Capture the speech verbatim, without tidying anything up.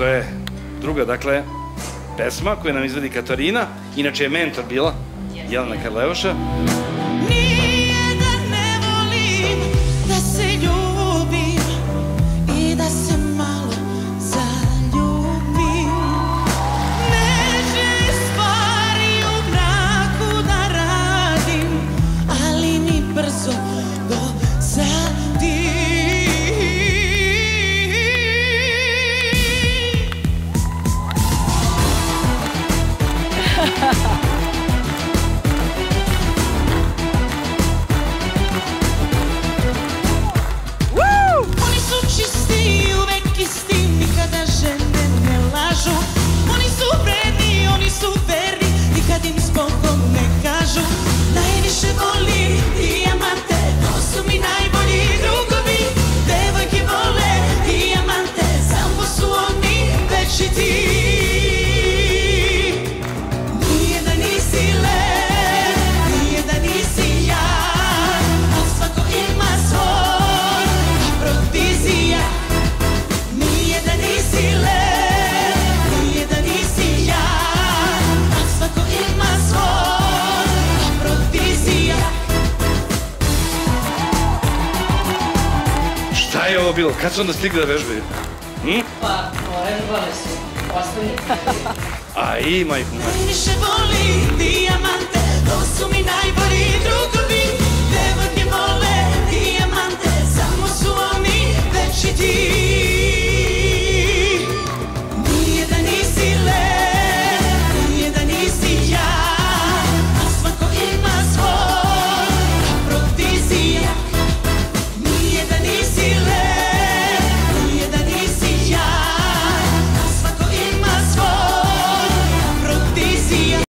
to je druga, dakle, pesma koju nam izvedi Katarina, inače je mentor bila Jelena Karleuša. Nije da ne volim da se ljubim i da se malo zaljubim, nežne stvari u mraku da radim, ali mi brzo dosadim. Oni su čisti, uvek isti, nikada žene ne lažu. Oni su vredni, oni su verni, nikad im zbogom ne kažu. Najviše volim dijamante, to su mi najbolji drugovi. Devojke vole dijamante, samo su oni večiti. Nije da nisi lep, nije da nisi jak, a svako ima svoj afrodizijak. Nije da nisi lep, nije da nisi jak, a svako ima svoj afrodizijak. Šta je ovo bilo? Kad su onda stigli da vežbaju? Pa, vežbale su, ostali. A ima ih moja. Najviše volim dijamante, to su mi najbolji drugovi. Devojke vole dijamante, samo su oni večiti.